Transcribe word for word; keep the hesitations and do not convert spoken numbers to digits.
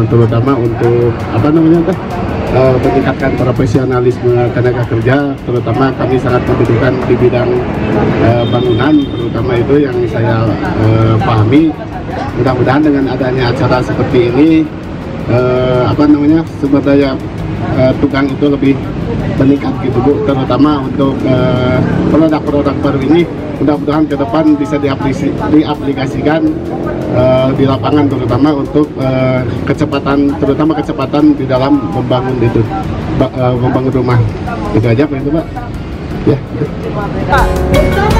terutama untuk apa namanya tuh uh, meningkatkan profesionalisme tenaga kerja, terutama kami sangat membutuhkan di bidang uh, bangunan, terutama itu yang saya uh, pahami. Mudah-mudahan dengan adanya acara seperti ini uh, apa namanya sumber daya uh, tukang itu lebih meningkat gitu Bu, terutama untuk produk-produk uh, baru ini mudah-mudahan ke depan bisa diaplikasi, diaplikasikan uh, di lapangan, terutama untuk uh, kecepatan, terutama kecepatan di dalam membangun itu, uh, membangun rumah. Itu aja Pak, itu Pak. Ya.